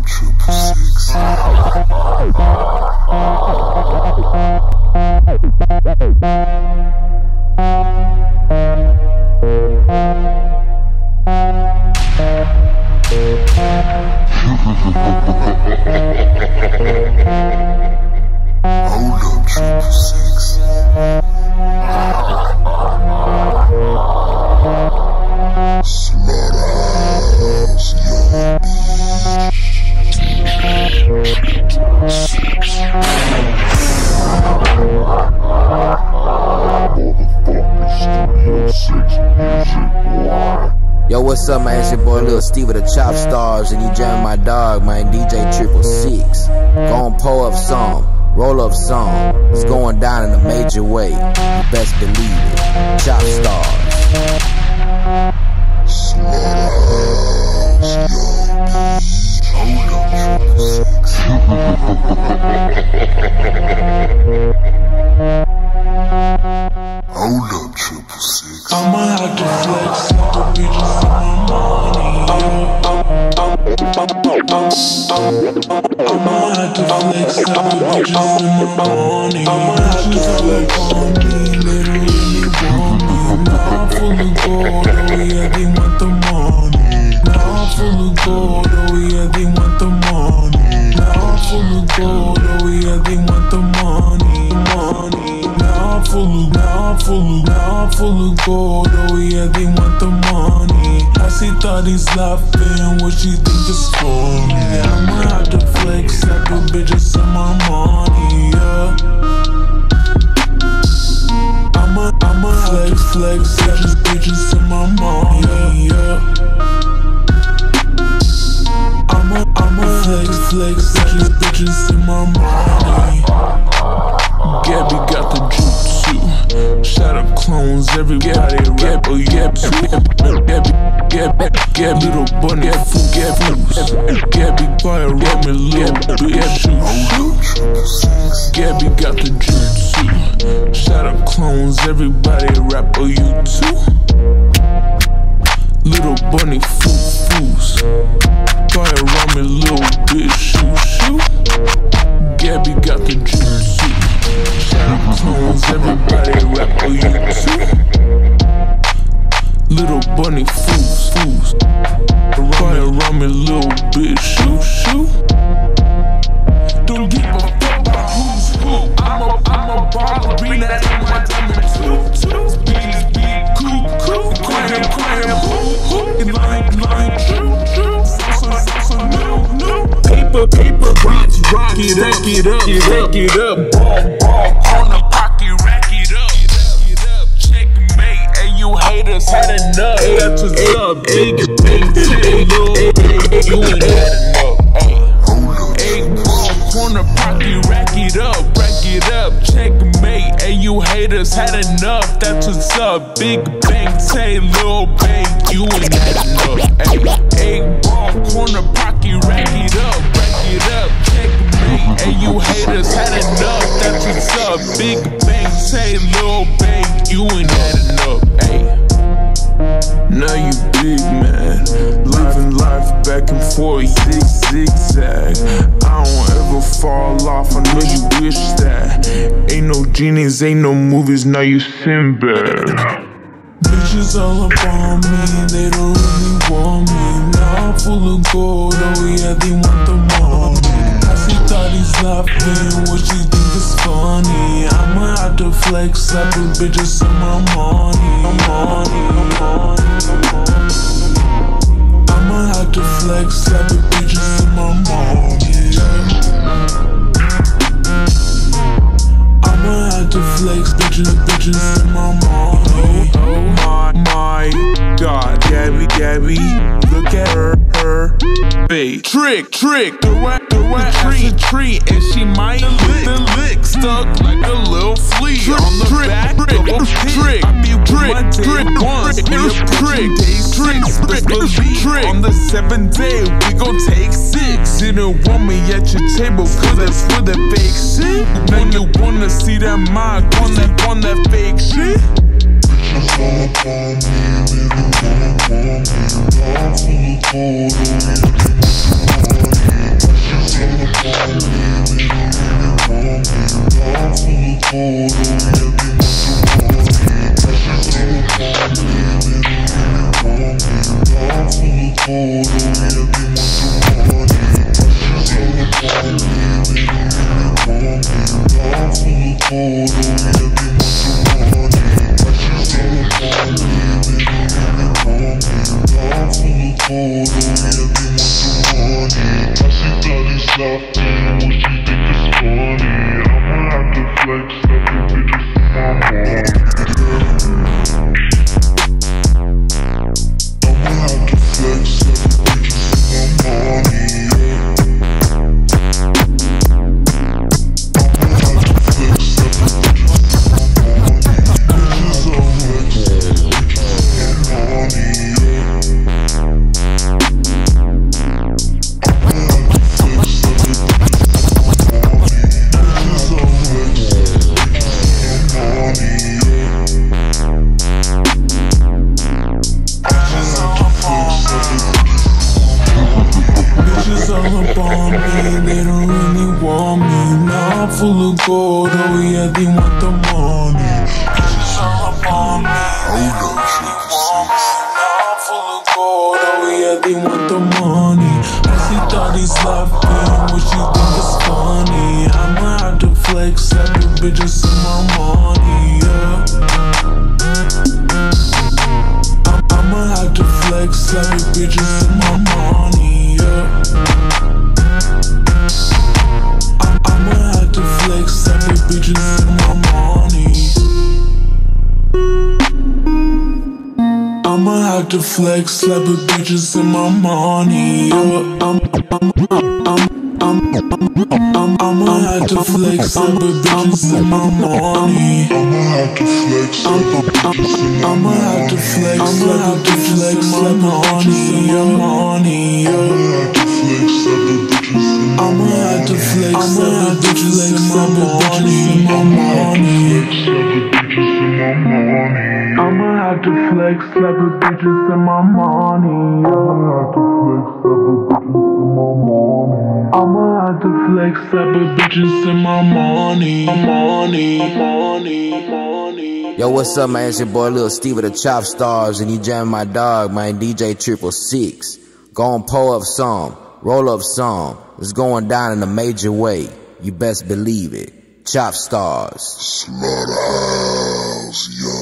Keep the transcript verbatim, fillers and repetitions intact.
up triple six. Hold up triple six. Slaughterhouse, young Yo, what's up, man? It's your boy Lil Steve with the Chop Stars, and you jamming my dog, man, D J Triple Six. Gon' pull up some, roll up some. It's going down in a major way. You best believe it. Chop Stars. Slaughterhouse, young hold up triple six. Hold up triple six. I'ma have to flex up the bitches on my money. I'ma have to flex up the bitches on my money. I'ma have to flex on me, literally want me. Now I'm full of gold, oh yeah, they want the money. Now I'm full of gold, oh yeah, they want the money. Now I'm full of gold, oh yeah, they want the money. Money. Now I'm full of, now I'm full of, now I'm full of gold, oh yeah, they want the money. I see thotties laughing, what she think is funny. I'ma have to flex at the bitches in my money, yeah. I'ma, I'ma flex, flex at the bitches in my money, yeah. I'ma, I'ma flex, flex at the bitches in my money. Gabby got the jutsu. Shout out clones, everybody rap. Oh yeah, Gabby, Gabby, Gabby, little bunny, fool, Gabby, Gabby, fire, rap me, little bitch. Gabby got the jutsu. Shout out clones, everybody rap. Oh you too, little bunny, fool, fools. Fire, rap me, little bitch. Shoot, shoot. Gabby got the jutsu. Shout out clones, everybody rap. Oh you too, little bunny, fools, fools. Fire around me, little bitch. Shoot, shoot. Don't give a fuck about who's who. I'm a, I'm a ballerina and my diamond two, two. Bees, beat, cool, cool. Cram, cram, hoo, hoo. And line, line, true, true. So, so, so, no, no. Paper, paper, rocks, rock it up, get up, rack it up. Ball, ball, corner pocket, rack it up. Get up, checkmate. And you haters had enough. Hey, that's what's up, big, big, big, big. You ain't had enough. Hey, ball, corner pocket, rack it up, rack it up. Checkmate. And you haters had enough. That's what's up, big bang, say little bang. You ain't had enough. Hey, ball, corner pocket, rack it up, rack it up. Checkmate. And you haters had enough. That's what's up, big bang, say little bang. You ain't had enough. Hey, now you big man, living life back and forth, zig zigzag. I don't ever fall off. I know you wish that. Ain't no genies, ain't no movies. Now you Sinbad. Bitches all up on me, they don't really want me. Now I'm full of gold, oh yeah, they want the money. I see thotties laughing, what you think is funny. I'ma have to flex up with bitches in my money. My money, my money, my money. I'ma have to flex up with bitches in my money, yeah. I'ma have to flex bitches, bitches in my money. Oh my, my God, Gabby, Gabby, look at her, her face. Trick, trick, the wet, the wet tree, tree, and she might lick the lick, stuck like a little flea trick, on the trick, back trick, of a trick, I be trick, trick, once, trick, trick, trick, trick, trick, on the seventh day, we gon' take six. Didn't want me at your table, cause that's for the fake shit. Now you wanna see that mind, on that, on that fake shit. Bitches all up on me, they don't wanna want me. Now I'm full of gold, oh yeah, they want the money. They don't really want me. Now I'm full of gold, oh yeah, they want the money. Bitches all up on me. They don't really want me. Now I'm full of gold, oh yeah, they want the money. I see thotties laughing, what you think is funny? I'ma have to flex like the bitches in my money, yeah. I'ma have to flex like the bitches in my money, yeah. Flex up with bitches in my money. I'ma have to flex up with bitches in my money. I'm, I'm, I'm, I'm, I'm, I'm, I'ma have to flex up with bitches in my money. I'ma have to flex up with bitches in my money. I'ma have to flex up with bitches in my money. I'ma have to flex up with bitches. I'ma have to flex, I'ma have to flex up with bitches in my money. I'ma have to flex up with bitches in my money. I'ma have to flex up with bitches in my money. Money, money, money. Yo, what's up, man? It's your boy Lil Steve with the Chop Stars, and you jamming my dog, man, D J Triple Six. Gon' pull up some, roll up some. It's going down in a major way. You best believe it. Chop Stars. Slaughterhouse, yo.